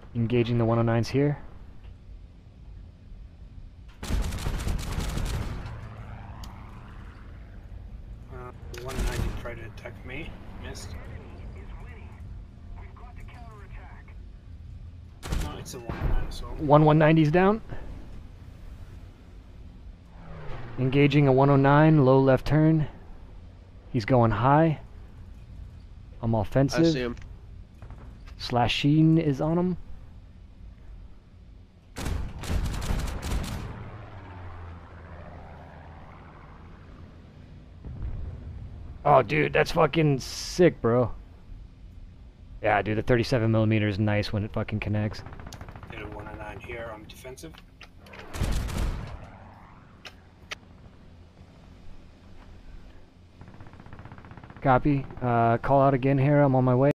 Engaging the 109s here. 190 tried to attack me. Missed. No, it's a 109 as well. 190's down. Engaging a 109, low left turn. He's going high. I'm offensive. I see him. Slasheen is on him. Oh, dude, that's fucking sick, bro. Yeah, dude, the 37mm is nice when it fucking connects. Did a 109 here. I'm defensive. Copy. Call out again here. I'm on my way.